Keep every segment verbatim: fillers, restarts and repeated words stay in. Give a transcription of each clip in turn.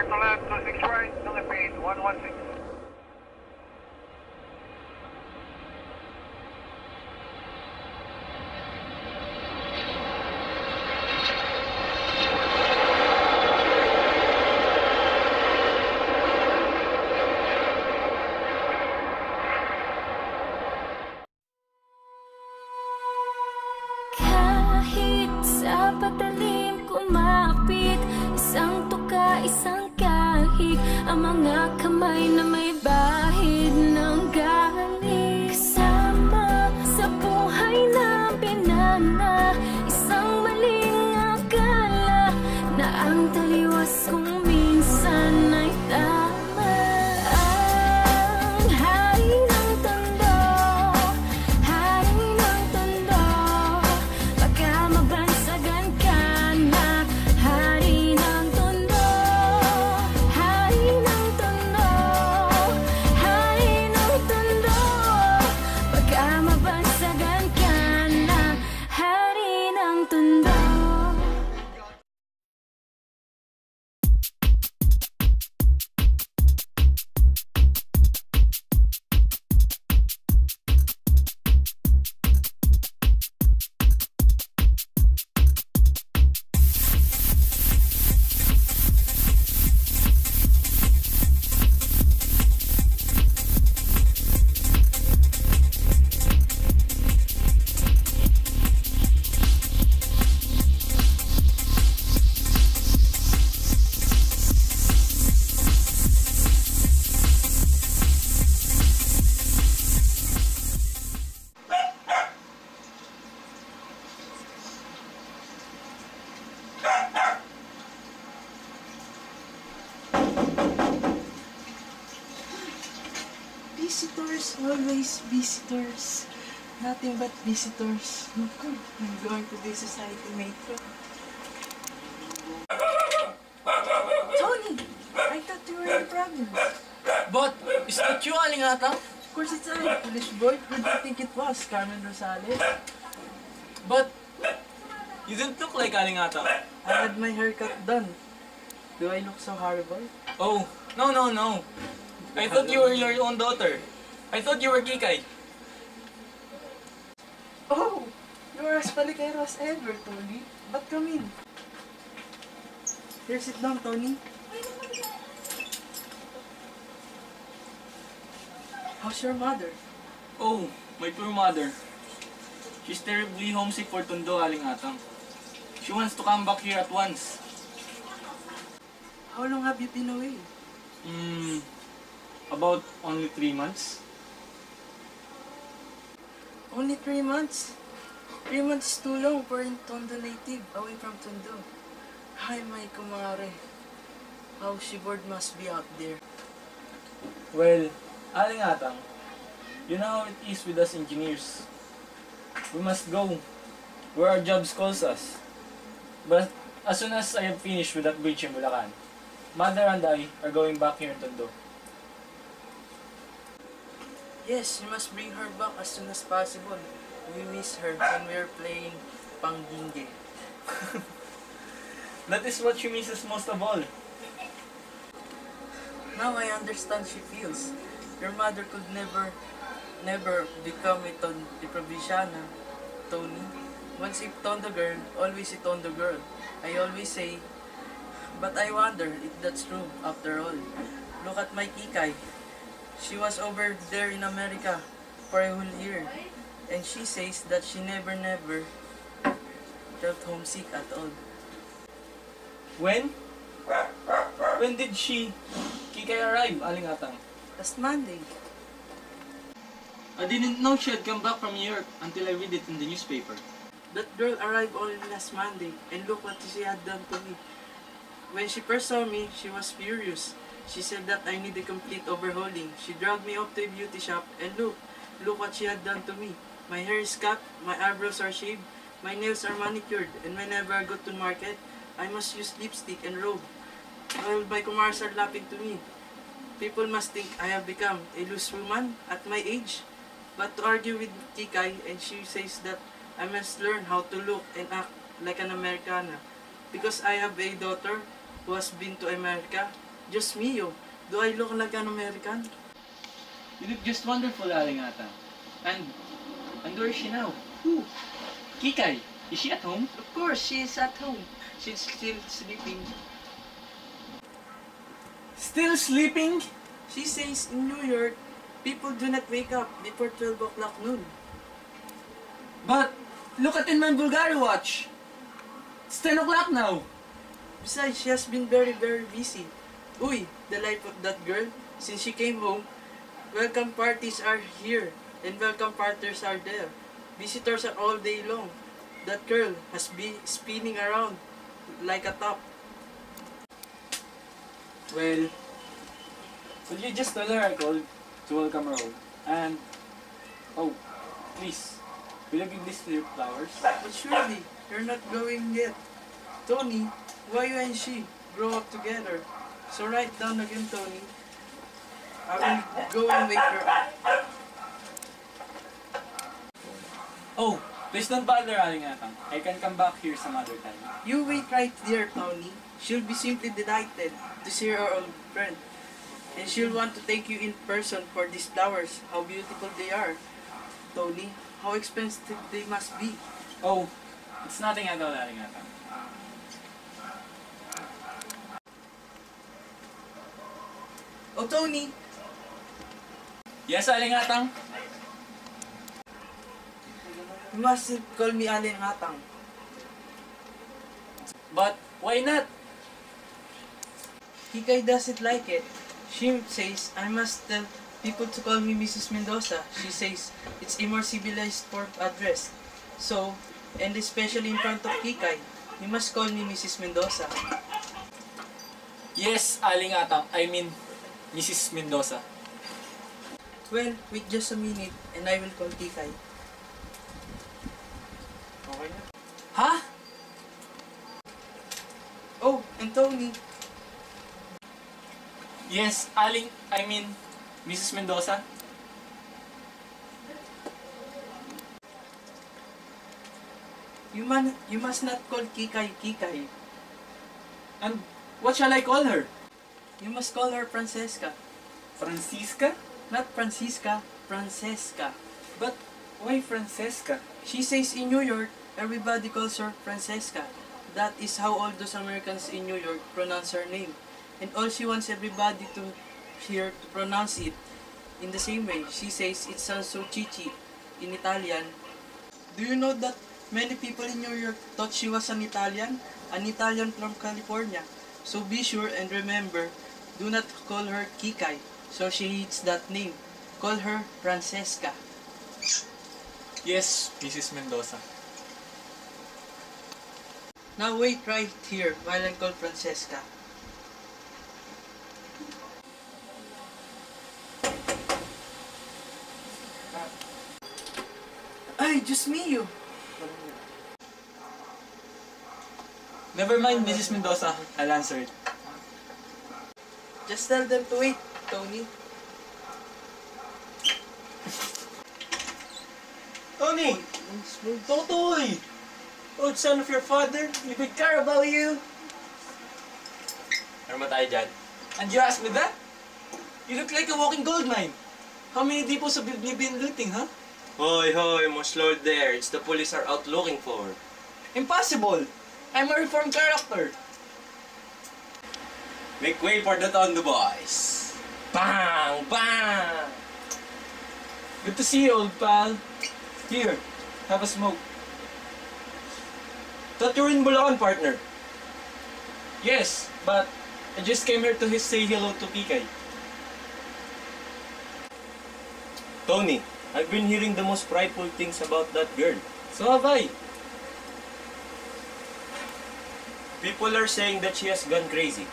clear to left, two six right, Philippines, one one six. Pagdating kumapit, isang tuka, isang kahig, ang mga kamay na may bahid ng galing. Kasama sa buhay na pinana, isang maling akala na ang taliwas kung minsan ay tama. Ang hari ng Tondo, hari ng Tondo, baka mabansagan ka na. Hari ng Tondo, hari ng Tondo, hari ng Tondo, baka mabansagan ka na. Hari ng Tondo. Visitors, always visitors. Nothing but visitors. Naku, I'm going to be society matron. Tony! I thought you were in the province. But, is that you, Aling Atang? Of course it's I, foolish boy. Who do you think it was? Carmen Rosales? But, you didn't look like Aling Atang. I had my haircut done. Do I look so horrible? Oh, no, no, no. I thought you were your own daughter. I thought you were KIKAY. Oh! You're as palikero as ever, Tony. But come in. Here, sit down, Tony. How's your mother? Oh, my poor mother. She's terribly homesick for Tondo, Aling Atang. She wants to come back here at once. How long have you been away? Hmm, about only three months. Only three months? Three months is too long for a Tondo native away from Tondo. Hi, my kumare. How she bored must be out there. Well, Aling Atang, you know how it is with us engineers. We must go where our jobs calls us. But as soon as I have finished with that bridge in Bulacan, Mother and I are going back here in Tondo. Yes, you must bring her back as soon as possible. We miss her when we are playing pangdingge. That is what she misses most of all. Now I understand she feels. Your mother could never, never become a, ton, a provinciana, Tony. Once a Tondo girl, always a Tondo girl. I always say, but I wonder if that's true after all. Look at my KIKAY. She was over there in America for a whole year. And she says that she never, never felt homesick at all. When? When did she, KIKAY, arrive, Aling Atang? Last Monday. I didn't know she had come back from New York until I read it in the newspaper. That girl arrived only last Monday, and look what she had done to me. When she first saw me, she was furious. She said that I need a complete overhauling. She dragged me up to a beauty shop, and look, look what she had done to me. My hair is cut, my eyebrows are shaved, my nails are manicured, and whenever I go to market, I must use lipstick and robe. While my kumars are laughing to me. People must think I have become a loose woman at my age. But to argue with KIKAY, and she says that I must learn how to look and act like an Americana. Because I have a daughter who has been to America, Diyos mio, do I look like an American? You look just wonderful, Aling Atang. And, and where is she now? Who? Kikay, is she at home? Of course, she is at home. She's still sleeping. Still sleeping? She says in New York, people do not wake up before twelve o'clock noon. But, look at in my Bulgari watch. It's ten o'clock now. Besides, she has been very, very busy. Uy, the life of that girl. Since she came home, welcome parties are here and welcome parties are there. Visitors are all day long. That girl has been spinning around like a top. Well, will you just tell her I called to welcome her home? And, oh, please, will you give this to your flowers? But surely, you're not going yet. Tony, why you and she grow up together? So write down again, Tony. I will go and wake her up. Oh, please don't bother, Aling Atang. I can come back here some other time. You wait right there, Tony. She'll be simply delighted to see her old friend. And she'll want to thank you in person for these flowers. How beautiful they are. Tony, how expensive they must be. Oh, it's nothing at all, Aling Atang. Oh, Tony! Yes, Aling Atang? You must call me Aling Atang. But, why not? Kikay doesn't like it. She says, I must tell people to call me Missus Mendoza. She says, it's a more civilized form address. So, and especially in front of Kikay, you must call me Missus Mendoza. Yes, Aling Atang. I mean, Missus Mendoza. Well, wait just a minute and I will call Kikay. Okay na. Ha? Oh, and Tony. Yes, Aling, I mean, Missus Mendoza. You man, you must not call Kikay Kikay. And what shall I call her? You must call her Francesca. Francisca? Not Francisca, Francesca. But why Francesca? She says in New York, everybody calls her Francesca. That is how all those Americans in New York pronounce her name. And all she wants everybody to hear to pronounce it in the same way. She says it sounds so chichi in Italian. Do you know that many people in New York thought she was an Italian? An Italian from California. So be sure and remember, do not call her Kikay, so she hates that name. Call her Francesca. Yes, Missus Mendoza. Now wait right here while I call Francesca. Ay, Diyos mio! Never mind, Missus Mendoza. I'll answer it. Just tell them to wait, Tony. Tony! Totoy! Old son of your father, you big care about you! Ano ba tayo dyan? And you ask me that? You look like a walking gold mine. How many depots have you been looting, huh? Hoy, hoy, mo slow there. It's the police are out looking for. Impossible! I'm a reformed character. Make way for the Tondo boys. Bang! Bang! Good to see you, old pal. Here, have a smoke. Thought you were in Bulacan, partner. Yes, but I just came here to say hello to Kikay. Tony, I've been hearing the most frightful things about that girl. So have I. People are saying that she has gone crazy.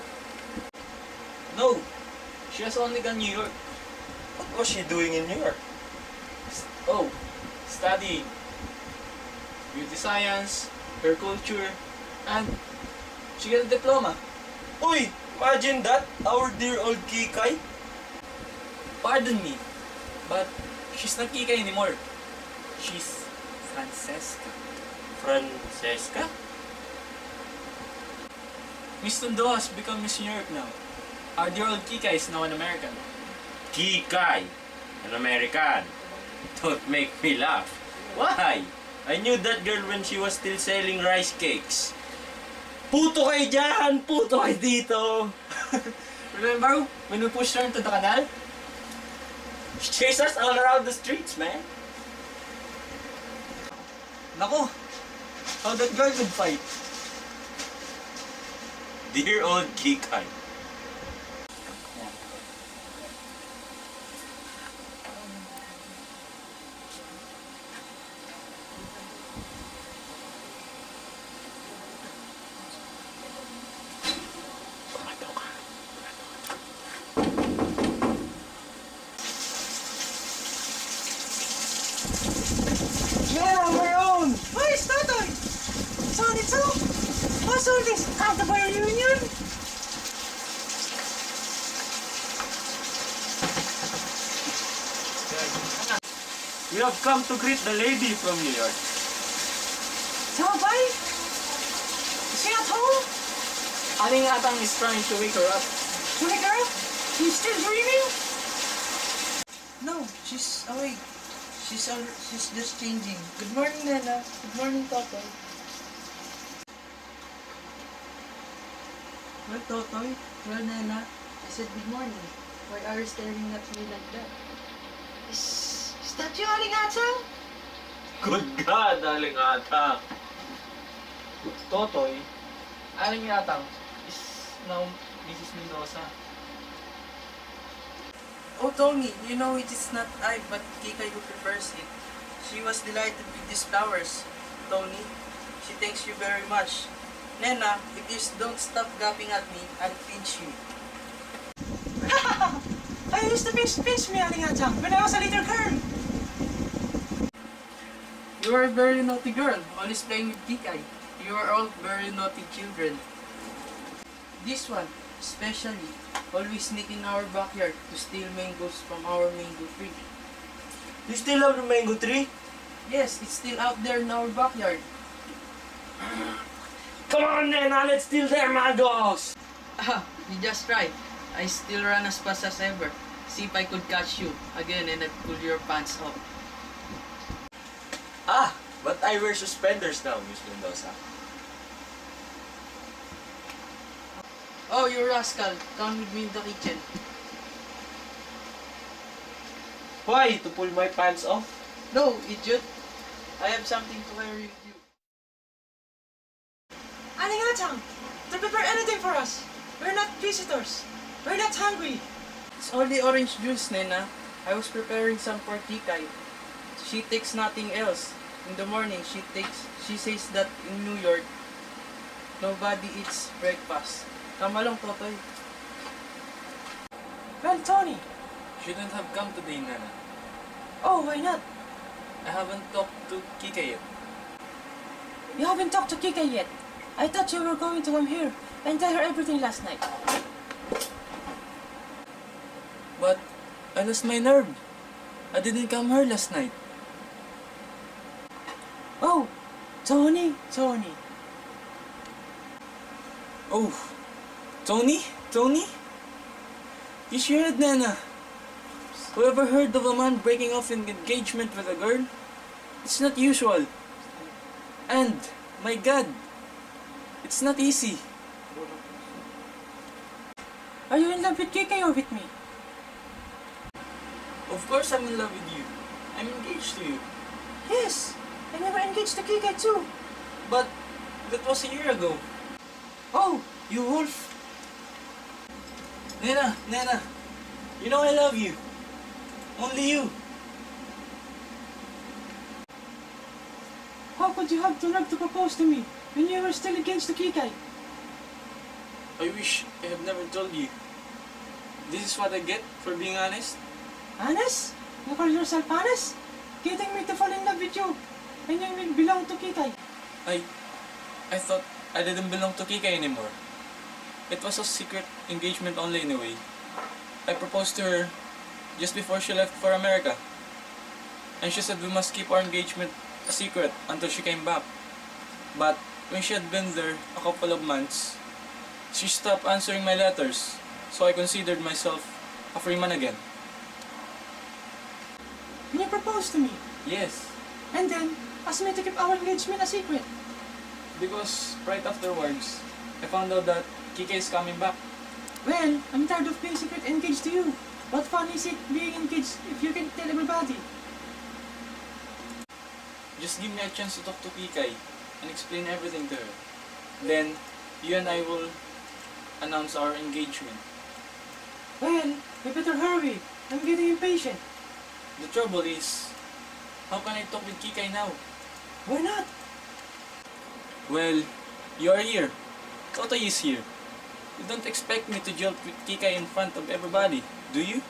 No, she has only gone New York. What was she doing in New York? Oh, studying beauty science, her culture, and she got a diploma. Uy, imagine that, our dear old Kikay. Pardon me, but she's not Kikay anymore. She's Francesca. Francesca? Miss Tondo has become Miss New York now. Our dear old KIKAY is now an American. KIKAY, an American. Don't make me laugh. Why? I knew that girl when she was still selling rice cakes. Puto kayo dyan! Puto kayo dito! Remember when we pushed her into the canal? She chased us all around the streets, man. Nako! How that girl could fight. Dear old KIKAY. Yeah, we're on! Why is Totoy? It's on its own! What's all this? After our reunion? We have come to greet the lady from New York. Totoy? Is she at home? Aling Atang is trying to wake her up. To wake her up? She's still dreaming? No, she's awake. She's all, she's just changing. Good morning, Nena. Good morning, Totoy. Well, Totoy. Well, Nena. I said good morning. Why are you staring at me like that? Is, is that you, Aling Atang? Good God, Aling Atang. Totoy, Aling Atang is now Missus Mendoza. Oh, Tony, you know it is not I, but KIKAY who prepares it. She was delighted with these flowers, Tony. She thanks you very much. Nena, if you don't stop gapping at me, I'll pinch you. I used to pinch, pinch me, Aling Atang, when I was a little girl. You are a very naughty girl, always playing with KIKAY. You are all very naughty children. This one, especially, always sneak in our backyard to steal mangoes from our mango tree. You still have the mango tree? Yes, it's still out there in our backyard. Come on, Nena, let's steal their mangoes! Ah, you just right. I still run as fast as ever. See if I could catch you again and I'd pull your pants off. Ah, but I wear suspenders now, Miss Mendoza. Oh, you rascal. Come with me in the kitchen. Why? To pull my pants off? No, idiot. I have something to carry with you. Aling Atang, to prepare anything for us. We're not visitors. We're not hungry. It's only orange juice, Nena. I was preparing some for KIKAY. She takes nothing else. In the morning, she takes. She says that in New York, nobody eats breakfast. Come along, Totoy. Well, Tony. Shouldn't have come today, Nana. Oh, why not? I haven't talked to KIKAY yet. You haven't talked to KIKAY yet. I thought you were going to come here and tell her everything last night. But I lost my nerve. I didn't come here last night. Oh, Tony, Tony. Oh, Tony? Tony? You shared, Nana. Whoever heard of a man breaking off an engagement with a girl? It's not usual. And, my God, it's not easy. Are you in love with KIKAY or with me? Of course I'm in love with you. I'm engaged to you. Yes, and you were engaged to KIKAY too. But that was a year ago. Oh, you wolf. Nena, Nena, you know I love you. Only you. How could you have the nerve to propose to me when you were still engaged to KIKAY? I wish I had never told you. This is what I get for being honest. Honest? You call yourself honest? Getting me to fall in love with you and you will belong to KIKAY. I... I thought I didn't belong to KIKAY anymore. It was a secret engagement only anyway. I proposed to her just before she left for America. And she said we must keep our engagement a secret until she came back. But when she had been there a couple of months, she stopped answering my letters. So I considered myself a free man again. And you proposed to me. Yes, And then, asked me to keep our engagement a secret. because right afterwards, I found out that Kikay is coming back. Well, I'm tired of being secret engaged to you. What fun is it being engaged if you can tell everybody? Just give me a chance to talk to Kikay and explain everything to her. Then, you and I will announce our engagement. Well, we better hurry. I'm getting impatient. The trouble is, how can I talk with Kikay now? Why not? Well, you are here. TOTOY is here. You don't expect me to joke with Kikay in front of everybody, do you?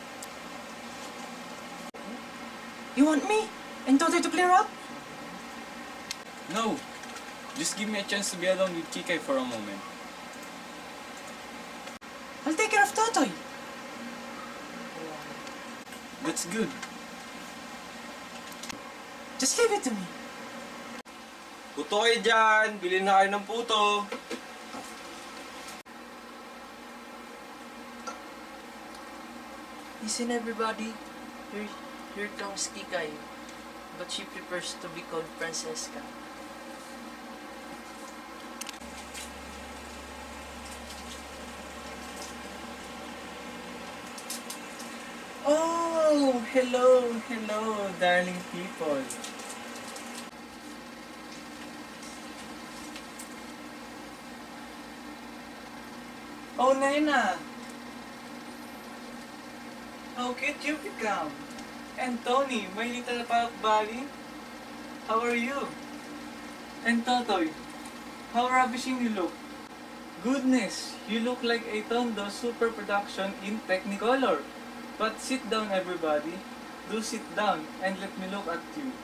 You want me and Totoy to clear up? No. Just give me a chance to be alone with Kikay for a moment. I'll take care of Totoy. That's good. Just leave it to me. Puto kayo dyan! Bilhin na kayo ng puto! Listen everybody, here, here comes Kikay, but she prefers to be called Francesca. Oh, hello, hello, darling people. Oh, Nena. How cute you become. And Tony, my little pal Bali. How are you? And Totoy, how ravishing you look. Goodness, you look like a Tondo super production in Technicolor. But sit down everybody. Do sit down and let me look at you.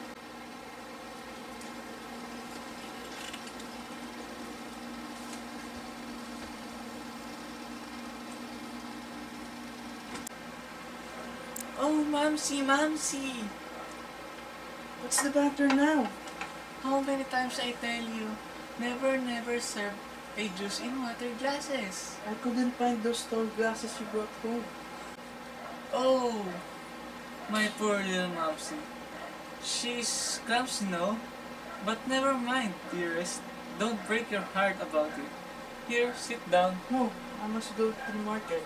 Oh, Mamsi, Mamsi! What's the matter now? How many times I tell you, never, never serve a juice in water glasses. I couldn't find those tall glasses you brought home. Oh, my poor little Mamsi. She's clumsy, no? But never mind, dearest. Don't break your heart about it. Here, sit down. No, I must go to the market.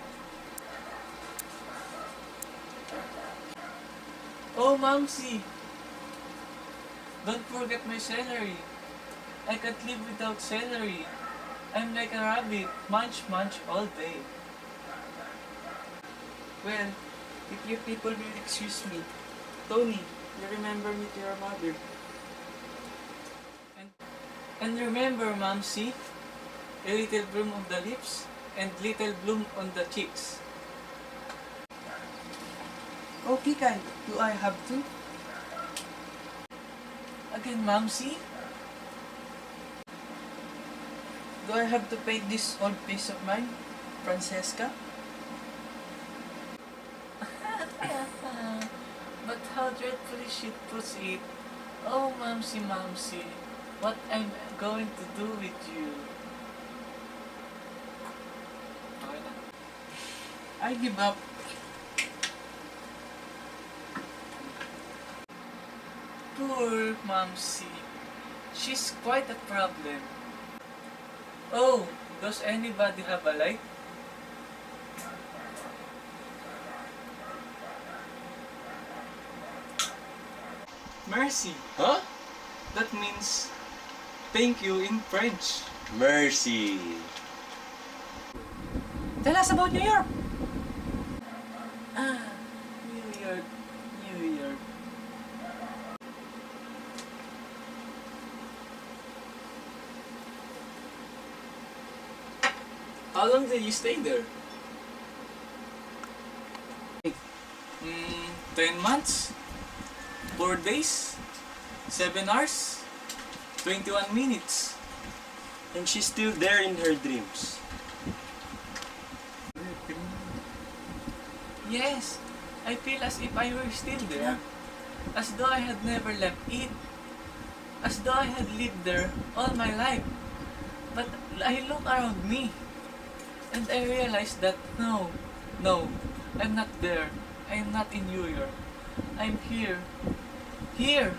Oh, Mamsi! Don't forget my celery. I can't live without celery. I'm like a rabbit, munch munch all day. Well, if you people will excuse me, Tony, you remember me to your mother. And, and remember, Mamsi, a little bloom on the lips and little bloom on the cheeks. Oh, Kikay, do I have to? Again, Mamsi? Do I have to paint this old piece of mine, Francesca? But how dreadfully she puts it. Oh, Mamsi, Mamsi, what I'm going to do with you? I give up. Poor Mamsi. She's quite a problem. Oh, does anybody have a light? Mercy. Huh? That means thank you in French. Mercy! Tell us about New York. Ah, New York, New York. How long did you stay there? Mm, ten months, four days, seven hours, twenty-one minutes. And she's still there in her dreams. Yes, I feel as if I were still there, as though I had never left it, as though I had lived there all my life. But I look around me, and I realized that no, No, I'm not there. I'm not in New York. I'm here. Here!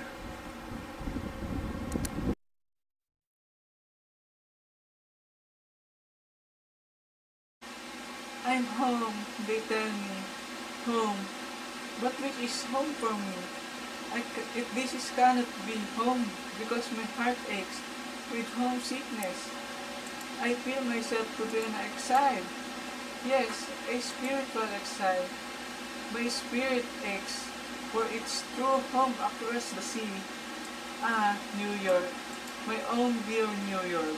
I'm home, they tell me. Home. But which is home for me? I c if this is cannot be home because my heart aches with homesickness. I feel myself to be an exile. Yes, a spiritual exile. My spirit aches for its true home across the sea. Ah, New York. My own dear New York.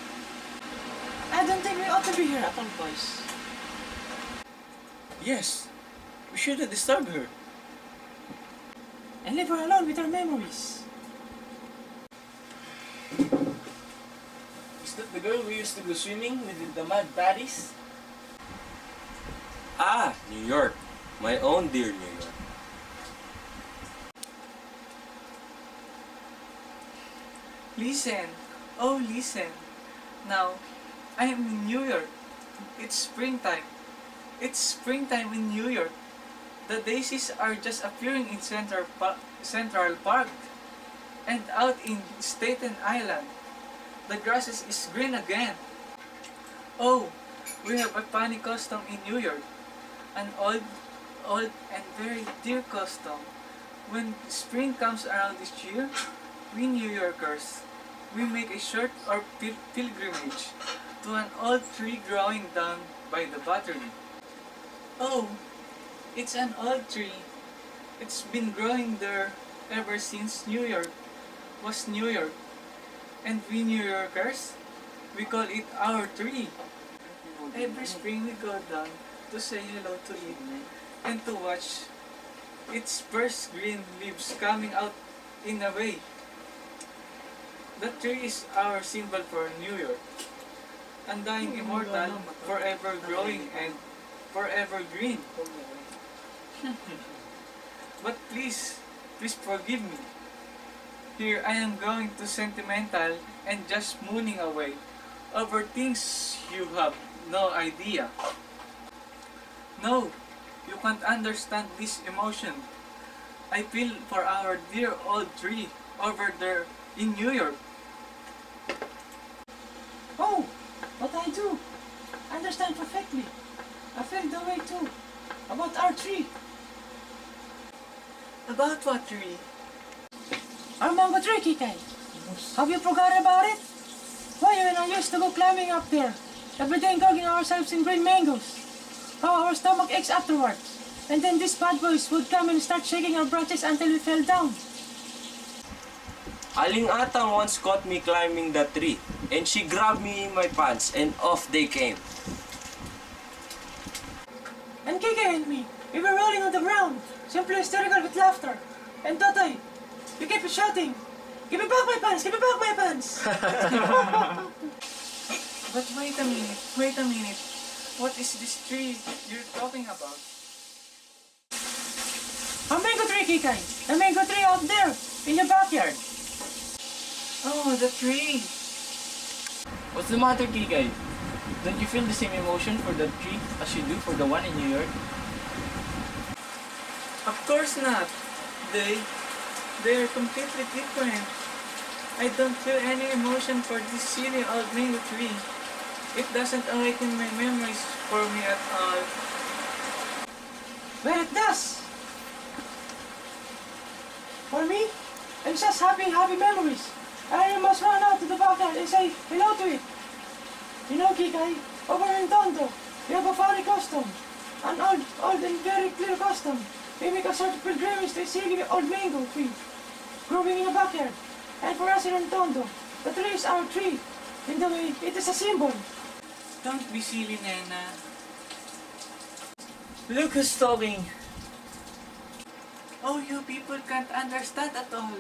I don't think we ought to be here at all, boys. Yes, we shouldn't disturb her. And leave her alone with her memories. Is that the girl we used to go swimming with the mad baddies? Ah, New York. My own dear New York. Listen, oh listen. Now, I am in New York. It's springtime. It's springtime in New York. The daisies are just appearing in Central, pa Central Park and out in Staten Island. The grass is green again. Oh, we have a funny custom in New York. An old, old and very dear custom. When spring comes around this year, we New Yorkers, we make a short or pil pilgrimage to an old tree growing down by the battery. Oh, it's an old tree. It's been growing there ever since New York was New York. And we New Yorkers, we call it our tree. Every spring we go down to say hello to it and to watch its first green leaves coming out in a way. The tree is our symbol for New York. Undying immortal, forever growing and forever green. But please, please forgive me. Here I am going too sentimental and just mooning away over things you have no idea. No, you can't understand this emotion. I feel for our dear old tree over there in New York. Oh, but I do. Understand perfectly. I feel the way too. About our tree. About what tree? Our mango tree, Kikay. Have you forgotten about it? Why, when I used to go climbing up there, every day gorging ourselves in green mangoes. How our stomach aches afterwards. And then these bad boys would come and start shaking our branches until we fell down. Aling Atang once caught me climbing the tree, and she grabbed me in my pants, and off they came. And Kikay and me, we were rolling on the ground, simply hysterical with laughter. And Totoy, we kept shouting, "Give me back my pants! Give me back my pants!" But wait a minute, wait a minute. What is this tree you're talking about? A mango tree, Kikay! A mango tree out there, in your backyard. Oh, the tree! What's the matter, Kikay? Don't you feel the same emotion for that tree as you do for the one in New York? Of course not. They, they are completely different. I don't feel any emotion for this silly old mango tree. It doesn't awaken my memories for me at all. Well, it does. For me, it's just happy, happy memories. I must run out to the backyard and say hello to it. You know, Kikay, over in Tondo, we have a funny custom. An old, old and very clear custom. We make a sort of pilgrimage to a silly old mango tree growing in the backyard. And for us here in Tondo, the tree is our tree. In the way, it is a symbol. Don't be silly, Nena. Look who's talking. Oh, you people can't understand at all.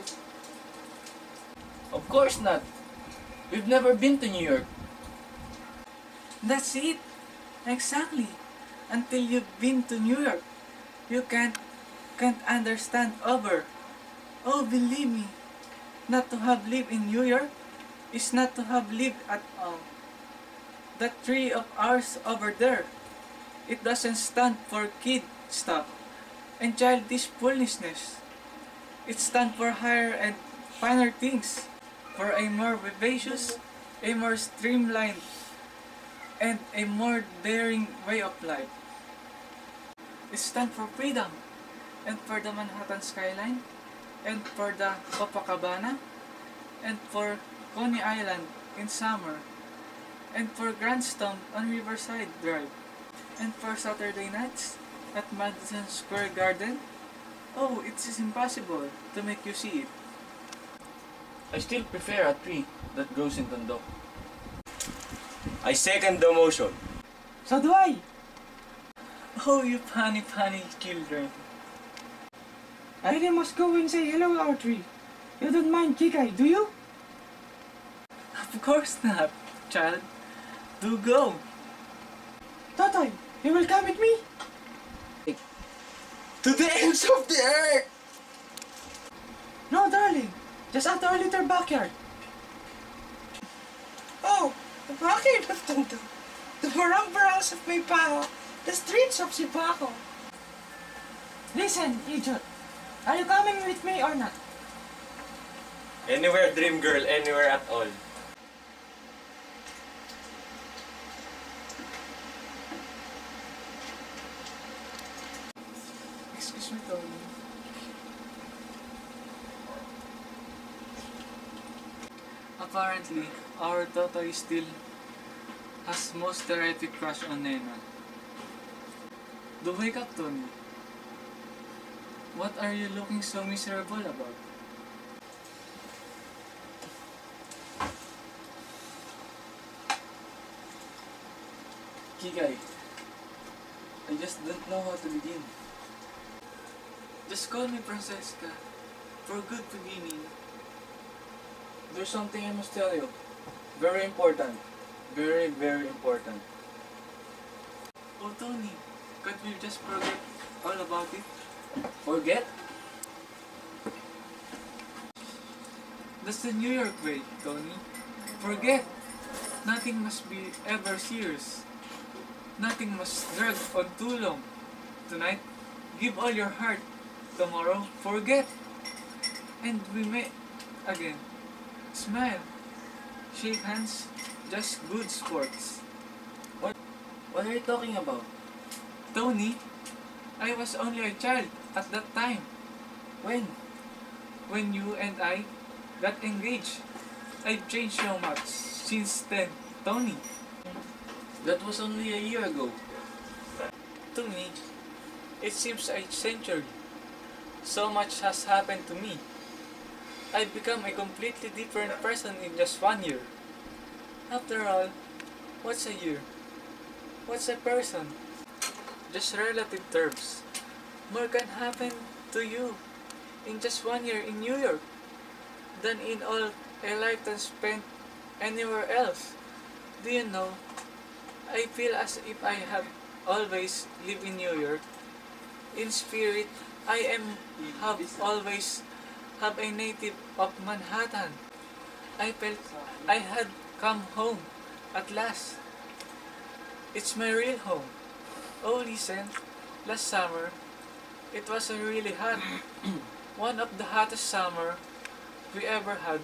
Of course not. We've never been to New York. That's it. Exactly. Until you've been to New York, you can't, can't understand over. Oh, believe me, not to have lived in New York is not to have lived at all. That tree of ours over there, It doesn't stand for kid stuff and childish foolishness. It stands for higher and finer things, for a more vivacious, a more streamlined, and a more daring way of life. It stands for freedom, and for the Manhattan skyline, and for the Copacabana, and for Coney Island in summer, and for Grandstone on Riverside Drive, and for Saturday nights at Madison Square Garden. Oh, it is impossible to make you see it. I still prefer a tree that grows in Tondo. I second the motion. So do I. Oh, you funny, funny children. I really must go and say hello to our tree. You don't mind, KIKAY, do you? Of course not, child. Do go. Totoy, you will come with me? To the ends of the earth! No, darling. Just out our little backyard. Oh, the backyard of Tondo. The barang-barangs of Maypao. The streets of Sipaco. Listen, idiot. Are you coming with me or not? Anywhere, dream girl, anywhere at all. Excuse me, Tony. Apparently, our TOTOY still has most terrific crush on NENA. Do wake up, Tony. What are you looking so miserable about? KIKAY, I just don't know how to begin. Just call me Francesca, for good beginning. There's something I must tell you. Very important. Very, very important. Oh, Tony, could we just forget all about it? Forget? That's the New York way, Tony. Forget. Nothing must be ever serious. Nothing must drag on too long. Tonight, give all your heart. Tomorrow, forget. And we meet again. Smile. Shake hands. Just good sports. What? What are you talking about? Tony, I was only a child at that time. When? When you and I got engaged. I've changed so much since then, Tony. That was only a year ago. To me, it seems a century. So much has happened to me. I've become a completely different person in just one year. After all, what's a year? What's a person? Just relative terms. More can happen to you in just one year in New York than in all a lifetime spent anywhere else. Do you know, I feel as if I have always lived in New York. In spirit, I am have always have a native of Manhattan. I felt I had come home at last. It's my real home. Oh, listen, last summer, it was a really hot, one of the hottest summer we ever had.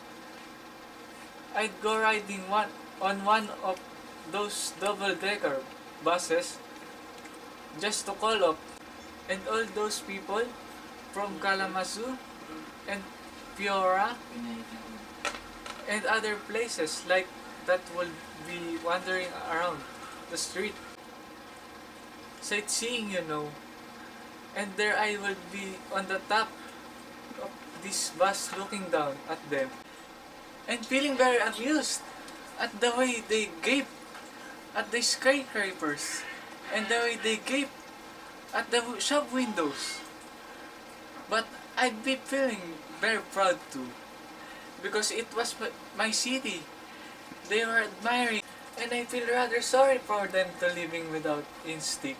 I'd go riding one on one of those double-decker buses just to call up, and all those people from Kalamazoo and Pereña and other places like that will be wandering around the street, sightseeing, you know. And there I will be on the top of this bus looking down at them and feeling very amused at the way they gape at the skyscrapers and the way they gape at the shop windows. But I'd be feeling very proud too, because it was my city. They were admiring, and I feel rather sorry for them to living without instinct.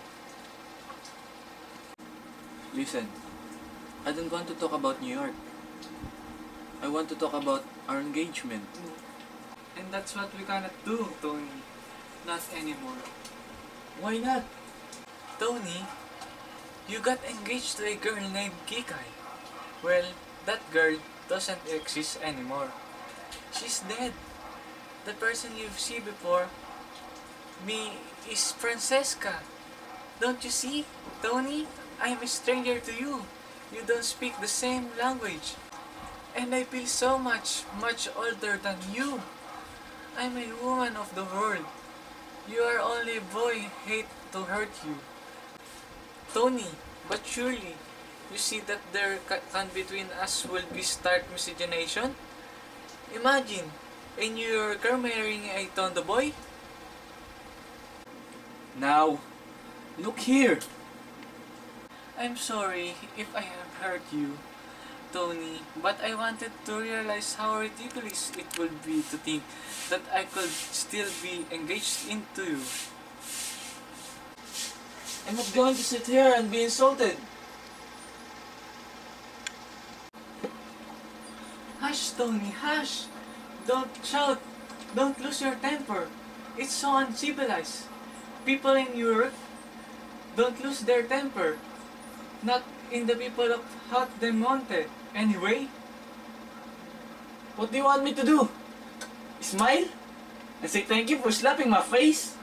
Listen, I don't want to talk about New York. I want to talk about our engagement. And that's what we cannot do, Tony. Not anymore. Why not? Tony, you got engaged to a girl named KIKAY. Well, that girl doesn't exist anymore. She's dead. The person you've seen before me is Francesca. Don't you see, Tony? I'm a stranger to you. You don't speak the same language. And I feel so much, much older than you. I'm a woman of the world. You are only a boy, hate to hurt you. Tony, but surely, you see that there can between us will be stark miscegenation? Imagine, a New Yorker marrying a Tondo boy? Now, look here. I'm sorry if I have hurt you, Tony, but I wanted to realize how ridiculous it would be to think that I could still be engaged into you. I'm not going to sit here and be insulted. Hush, Tony, hush! Don't shout! Don't lose your temper! It's so uncivilized. People in Europe don't lose their temper. Not in the people of Hot de Monte, anyway. What do you want me to do? Smile? And say thank you for slapping my face?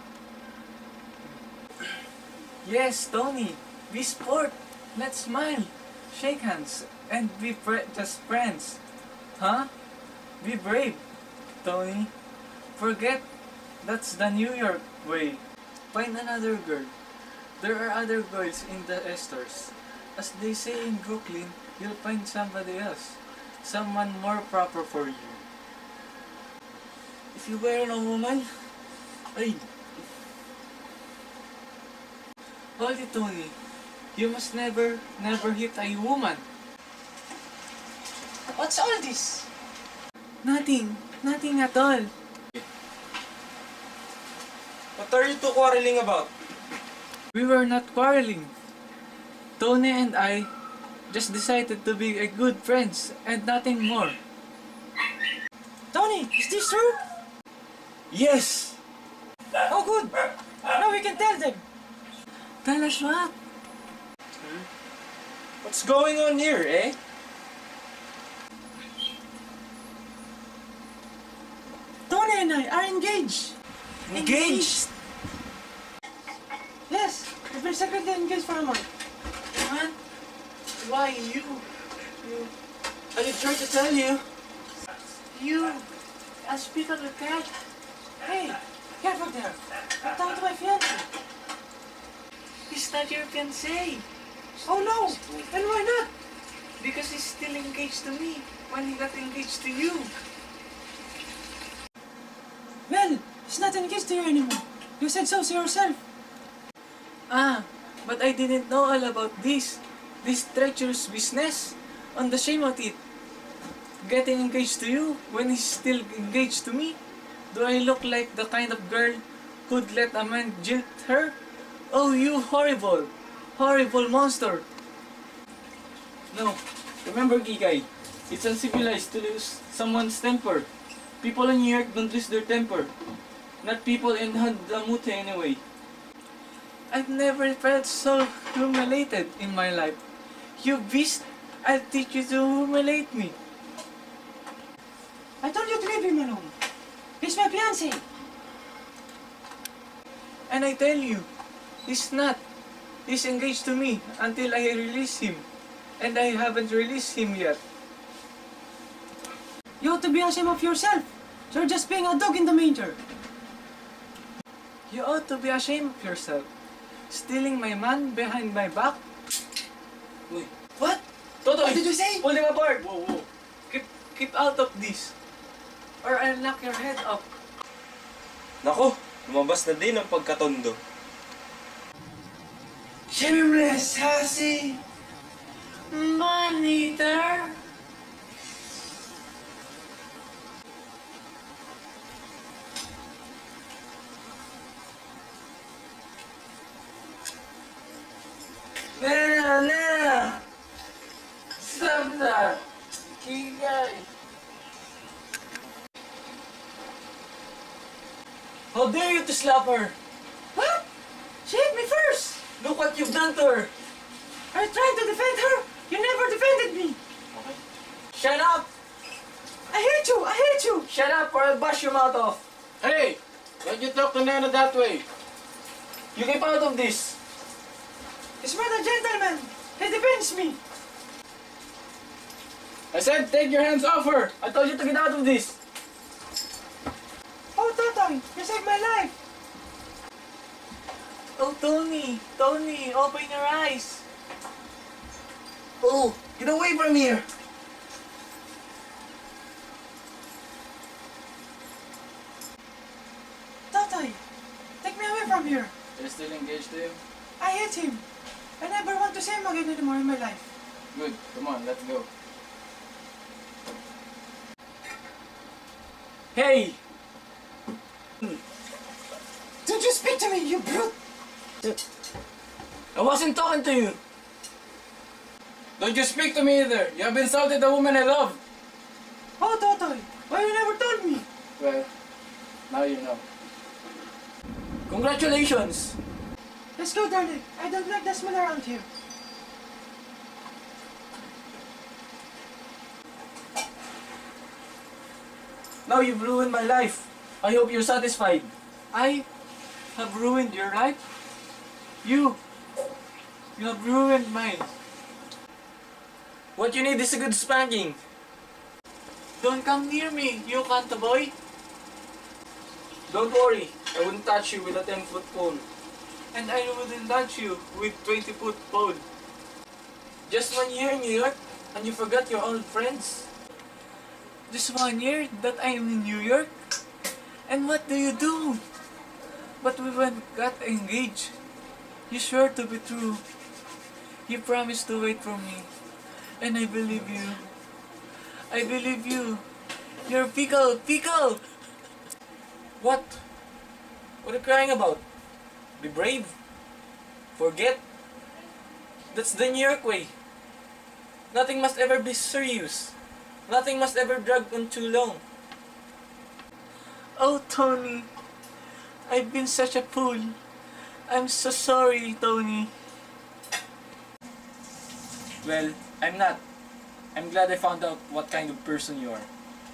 Yes, Tony, be sport. Let's smile, shake hands, and be fr just friends. Huh? Be brave, Tony. Forget that's the New York way. Find another girl. There are other girls in the esters. As they say in Brooklyn, you'll find somebody else. Someone more proper for you. If you were a woman, ay, Hold it, Tony. You must never, never hit a woman. What's all this? Nothing. Nothing at all. What are you two quarreling about? We were not quarreling. Tony and I just decided to be a good friends and nothing more. Tony, is this true? yes! Oh, good. Now we can tell them. Tell us what? What's going on here, eh? Tony and I are engaged. Engaged? Yes, we've been secretly engaged for a month. What? Why you? You? I did try to tell you. You? A speak of the cat? Hey, careful there. I'm talking to my fiancé. He's not your fiancé. Oh no! And why not? Because he's still engaged to me when he got engaged to you. Well, he's not engaged to you anymore. You said so to yourself. Ah, but I didn't know all about this. This treacherous business. On the shame of it. Getting engaged to you when he's still engaged to me. Do I look like the kind of girl who'd let a man jilt her? Oh, you horrible, horrible monster. No, remember KIKAY, it's uncivilized to lose someone's temper. People in New York don't lose their temper. Not people in Hadlamute anyway. I've never felt so humiliated in my life. You beast, I'll teach you to humiliate me. I told you to leave him alone. He's my fiancé. And I tell you, he's not. He's engaged to me until I release him. And I haven't released him yet. You ought to be ashamed of yourself. You're just being a dog in the manger. You ought to be ashamed of yourself. Stealing my man behind my back? Uy, What? Totoy! What did you say? Pull him apart! Whoa, whoa. Keep, keep out of this. Or I'll knock your head off. Nako, lumabas na din ang pagkatondo. Shameless, Hasi! Man-eater! Nena! Nena! Stop that! KIKAY! How dare you to slap her? What? She hit me first. Look what you've done to her. Are you trying to defend her? You never defended me. Okay. Shut up! I hate you! I hate you! Shut up or I'll bash your mouth off. Hey! Why'd you talk to NENA that way? You keep out of this. He's not a gentleman. He defends me. I said take your hands off her! I told you to get out of this. Oh, Totoy, you saved my life. Oh, Tony! Tony, open your eyes! Oh, get away from here. Totoy, take me away from here. You're still engaged to him? I hate him. I never want to see him again anymore in my life. Good. Come on, let's go. Hey! Don't you speak to me, you brute! I wasn't talking to you. Don't you speak to me either! You have insulted the woman I love! Oh, Totoy, why you never told me? Well, now you know. Congratulations! Let's go, darling. I don't like the smell around here. Now you've ruined my life. I hope you're satisfied. I have ruined your life? You! You have ruined mine. What you need is a good spanking. Don't come near me, you can't boy! Don't worry, I wouldn't touch you with a ten foot pole. And I wouldn't touch you with twenty foot pole. Just one year in New York, and you forgot your old friends? Just one year that I am in New York? And what do you do? But we went got engaged. You sure to be true. You promised to wait for me. And I believe you. I believe you. You're pickle, pickle! What? What are you crying about? Be brave. Forget. That's the New York way. Nothing must ever be serious. Nothing must ever drag on too long. Oh, Tony. I've been such a fool. I'm so sorry, Tony. Well, I'm not. I'm glad I found out what kind of person you are.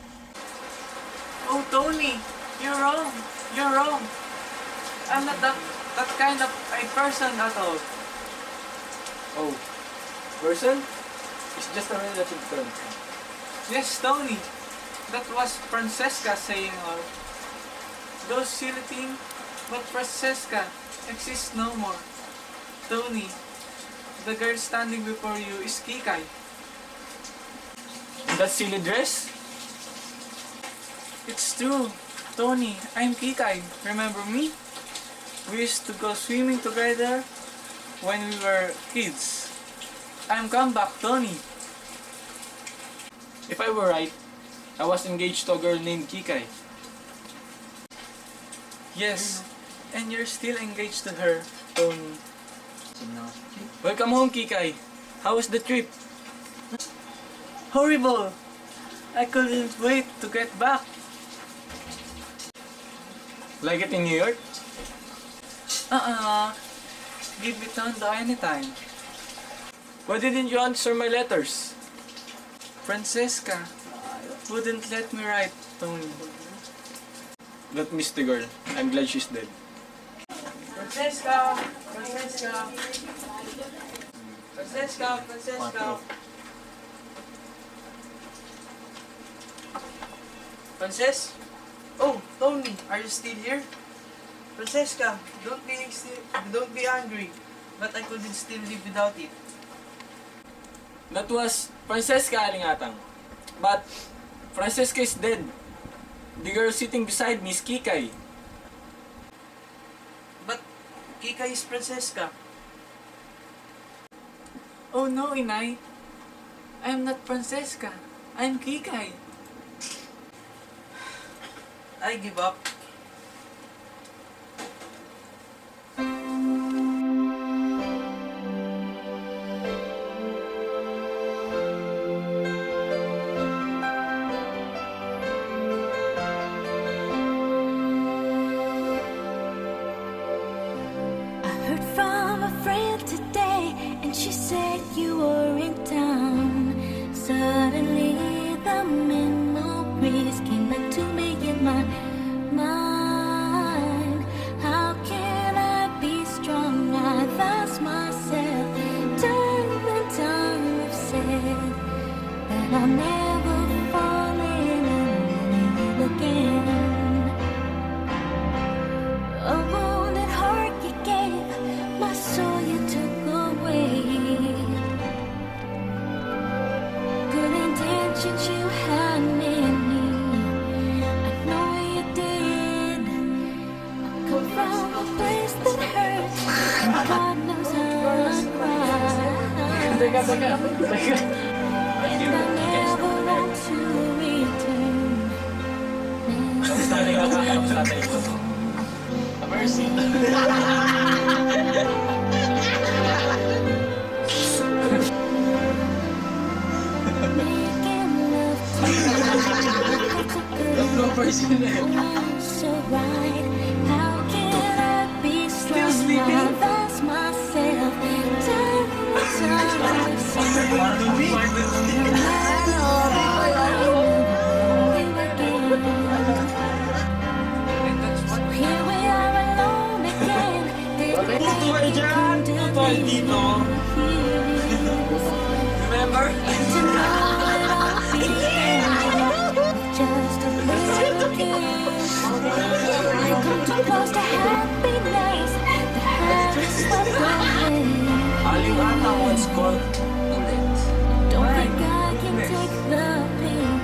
Oh, Tony. You're wrong. You're wrong. I'm not that, that kind of a person at all. Oh, person? It's just a relative term. Yes, Tony. That was Francesca saying all. Those silly things, but Francesca exists no more. Tony, the girl standing before you is KIKAY. That silly dress? It's true. Tony, I'm KIKAY. Remember me? We used to go swimming together when we were kids. I'm come back, Tony. If I were right, I was engaged to a girl named KIKAY. Yes, and you're still engaged to her, Tony. Welcome home, KIKAY. How was the trip? Horrible! I couldn't wait to get back. Like it in New York? Uh-uh. Give me Tondo anytime. Why didn't you answer my letters? Francesca wouldn't let me write, Tony. That Misty girl. I'm glad she's dead. Francesca! Francesca! Francesca! Francesca! Frances? Oh, Tony, are you still here? Francesca, don't be don't be angry, but I couldn't still live without it. That was Francesca, ALING ATANG. But Francesca is dead. The girl sitting beside me is KIKAY. But KIKAY is Francesca. Oh no, Inay. I'm not Francesca. I'm KIKAY. I give up. I heard from a friend today, and she said you were in town. Suddenly the memories came back to me in my mind. How can I be strong? I lost myself. Time and time I've said that I'll never fall in love again. A wounded heart you gave, my soul you took away. Good intentions you had in me, I know you did. I come from a place that hurts, God knows I cried. Teka, teka, teka. And I never want to return. Tatay ka, tatay ko. Mercy. Making love to you, No mercy na yun. so right. How can I be strong? I lost myself. Time and time I've seen here we are alone again. Totoy dyan! Totoy dito! Remember? Just a little kiss. I come too close to happiness. The habits swept away. Aling ata once called ulit. Don't think I can take the pain.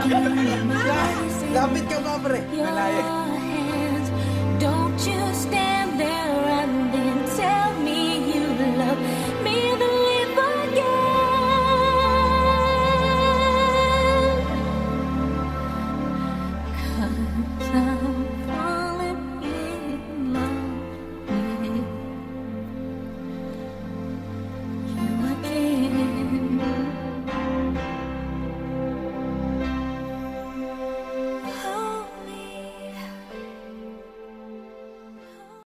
Lapit ka ba, pre? Your hands, don't you stand